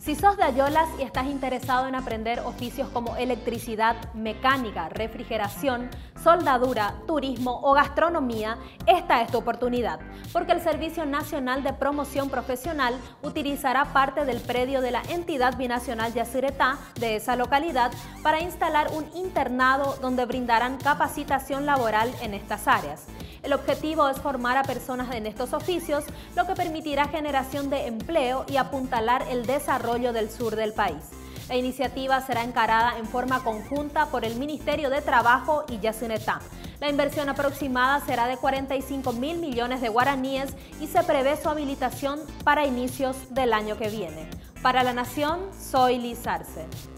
Si sos de Ayolas y estás interesado en aprender oficios como electricidad, mecánica, refrigeración, soldadura, turismo o gastronomía, esta es tu oportunidad, porque el Servicio Nacional de Promoción Profesional utilizará parte del predio de la entidad binacional Yacyretá de esa localidad para instalar un internado donde brindarán capacitación laboral en estas áreas. El objetivo es formar a personas en estos oficios, lo que permitirá generación de empleo y apuntalar el desarrollo del sur del país. La iniciativa será encarada en forma conjunta por el Ministerio de Trabajo y Yacyretá. La inversión aproximada será de 45.000 millones de guaraníes y se prevé su habilitación para inicios del año que viene. Para La Nación, soy Liz Arce.